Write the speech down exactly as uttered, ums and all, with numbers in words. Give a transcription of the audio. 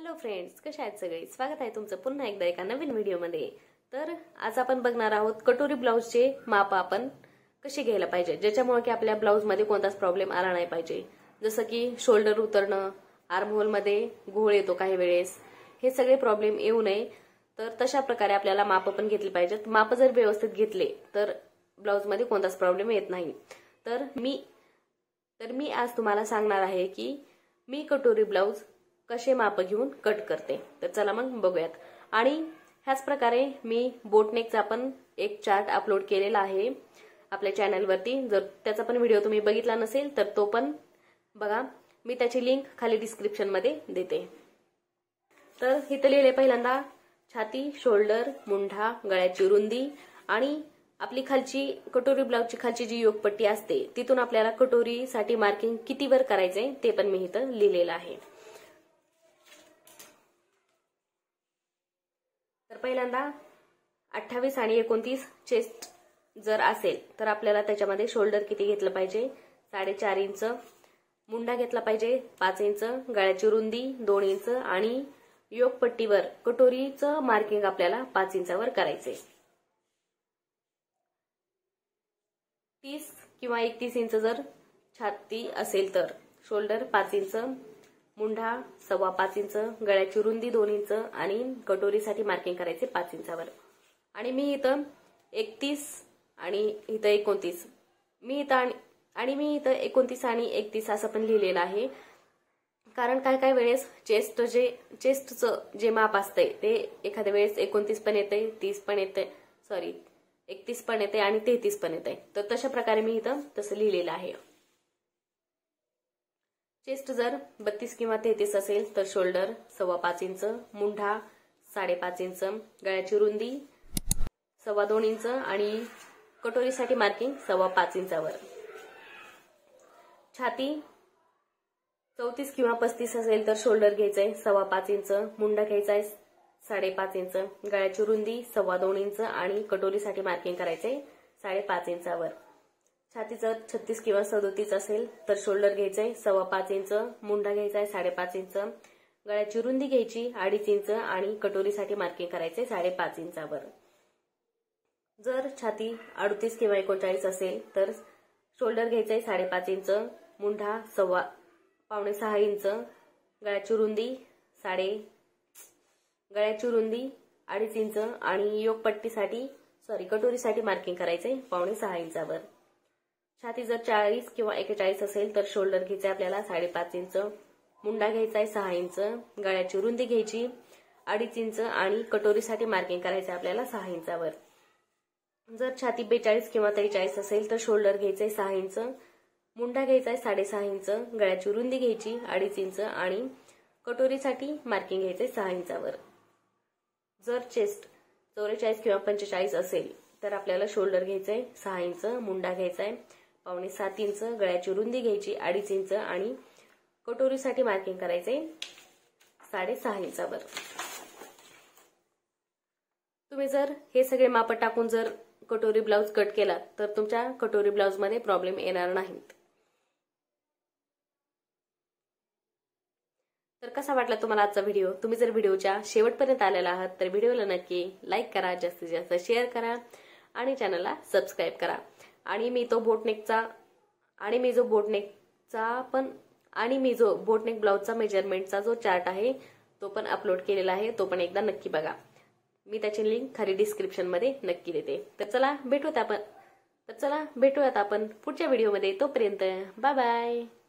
Hello friends, कशा आहेत सगळे? स्वागत आहे तुमचं पुन्हा एकदा एका नवीन व्हिडिओमध्ये। तर आज आपण बघणार आहोत कटोरी ब्लाउजचे माप आपण कसे घ्यायला पाहिजे, ज्याच्यामुळे की आपल्या ब्लाउज मध्ये कोणताच प्रॉब्लेम आला नाही पाहिजे। जसं की शोल्डर उतरणं, आर्म होल मध्ये घोळ येतो काही वेळेस, हे सगळे प्रॉब्लेम येऊ नये तर तशा प्रकारे आपल्याला माप पण घेतली पाहिजेत। माप जर व्यवस्थित घेतले तर ब्लाउज मध्ये कोणताच प्रॉब्लेम येत नाही। तर मी तर मी आज तुम्हाला सांगणार आहे की मी कटोरी ब्लाउज कसे माप घेऊन कट करते। तर चला मग बघूयात। आणि ह्याच प्रकारे मी बोटनेकचा पण एक चार्ट अपलोड केलेला आहे आपल्या चॅनल वरती। जर त्याचा पण व्हिडिओ तुम्ही बघितला नसेल तर तो पण बघा, मी त्याची लिंक खाली डिस्क्रिप्शन मध्ये देते। तर इथे लिहिले पहिल्यांदा छाती, शोल्डर, मुंढा, गळ्याची रुंदी आणि आपली खालची कटोरी ब्लाउजची खालची जी योगपट्टी असते तिथून आपल्याला कटोरीसाठी मार्किंग किती वर करायचे ते पण मी इथं लिहिलेलं आहे। तर पहिल्यांदा अठ्ठावीस आणि एकोणतीस चेस्ट जर असेल तर आपल्याला त्याच्यामध्ये शोल्डर किती घेतलं पाहिजे, साडेचार इंच, मुंडा घेतला पाहिजे पाच इंच, गळ्याची रुंदी दोन इंच आणि योगपट्टीवर कटोरीचं मार्किंग आपल्याला पाच इंचावर करायचे। तीस किंवा एकतीस इंच जर छाती असेल तर शोल्डर पाच इंच, मुंढा सव्वा पाच इंच, गळ्याची रुंदी दोन इंच आणि कटोरीसाठी मार्किंग करायचे पाच इंचावर। आणि मी इथं एकतीस आणि इथं एकोणतीस मी इथं आणि मी इथं एकोणतीस आणि एकतीस असं पण लिहिलेलं आहे, कारण काय काय वेळेस चेस्ट जे चेस्टचं जे माप असतंय ते एखाद्या वेळेस एकोणतीस पण येते, तीस पण येते, सॉरी एकतीस पण येते आणि तेहतीस पण येते। तर तशा प्रकारे मी इथं तसं लिहिलेलं आहे। चेस्ट जर बत्तीस किंवा तेहतीस असेल तर शोल्डर सव्वा पाच इंच, मुंढा साडेपाच इंच, गळ्याची रुंदी सव्वा दोन इंच आणि कटोरीसाठी मार्किंग सव्वा पाच इंचावर। छाती चौतीस किंवा पस्तीस असेल तर शोल्डर घ्यायचंय सव्वा पाच इंच, मुंडा घ्यायचाय साडेपाच इंच, गळ्याची रुंदी सव्वा दोन इंच आणि कटोरीसाठी मार्किंग करायचंय साडेपाच इंचावर। छाती जर छत्तीस किंवा सदोतीस असेल तर शोल्डर घ्यायचंय सव्वा पाच इंच, मुंडा घ्यायचाय साडेपाच इंच, गळ्याची रुंदी घ्यायची अडीच इंच आणि कटोरीसाठी मार्किंग करायचे साडेपाच इंचावर। जर छाती अडतीस किंवा एकोणचाळीस असेल तर शोल्डर घ्यायचंय साडेपाच इंच, मुंढा सव्वा पावणे सहा इंच, गळ्याची रुंदी साडे गळ्याची रुंदी अडीच इंच आणि योगपट्टीसाठी सॉरी कटोरीसाठी मार्किंग करायचंय पावणे सहा इंचावर। छाती जर चाळीस किंवा एकेचाळीस असेल तर शोल्डर घ्यायचे आपल्याला साडेपाच इंच, मुंडा घ्यायचाय सहा इंच, गळ्याची रुंदी घ्यायची अडीच इंच आणि कटोरीसाठी मार्किंग करायचे आपल्याला सहा इंचावर। जर छाती बेचाळीस किंवा त्रेचाळीस असेल तर शोल्डर घ्यायचंय सहा इंच, मुंडा घ्यायचाय साडेसहा इंच, गळ्याची रुंदी घ्यायची अडीच इंच आणि कटोरीसाठी मार्किंग घ्यायचंय सहा इंचावर। जर चेस्ट चौवेचाळीस किंवा पंचेचाळीस असेल तर आपल्याला शोल्डर घ्यायचंय सहा इंच, मुंडा घ्यायचाय पावणे सात इंच, गळ्याची रुंदी घ्यायची अडीच इंच आणि कटोरीसाठी मार्किंग करायचंय साडेसहा इंचावर। तुम्ही जर हे सगळे माप टाकून जर कटोरी ब्लाउज कट केला तर तुमच्या कटोरी ब्लाउज मध्ये प्रॉब्लेम येणार नाहीत। तर कसा वाटला तुम्हाला आजचा व्हिडिओ? तुम्ही जर व्हिडिओच्या शेवटपर्यंत आलेला आहात तर व्हिडिओला नक्की लाईक करा, जास्तीत जास्त शेअर करा आणि चॅनलला सबस्क्राईब करा। आणि मी तो बोटनेकचा आणि मी जो बोटनेकचा पण आणि मी जो बोटनेक ब्लाउजचा मेजरमेंटचा जो चार्ट आहे तो पण अपलोड केलेला आहे, तो पण एकदा नक्की बघा। मी त्याची लिंक खाली डिस्क्रिप्शन मध्ये नक्की देते। तर चला भेटूयात आपण तर चला भेटूयात आपण पुढच्या व्हिडिओमध्ये। तोपर्यंत बाय बाय।